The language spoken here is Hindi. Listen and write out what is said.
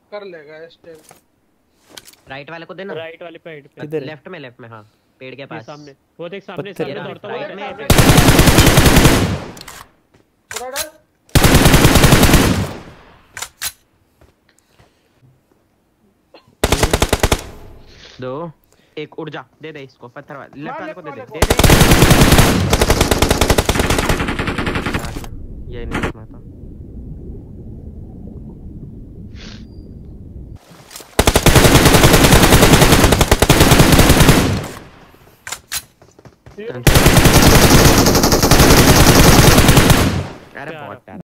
कर लेगा स्टेल। राइट वाले को देना। राइट वाले पेड़ पे। किधर? लेफ्ट में हाँ पेड़ के पास। सामने वो देख, सामने पत्थर। सामने दौड़ता राइट हुआ। में पूरा डाल। 2 1 उड़ जा। दे दे इसको पत्थर वाले लेफ्ट वाले को दे दे। लेफ्ट दे दे ये नहीं मारता। अरे बहुत प्यारा।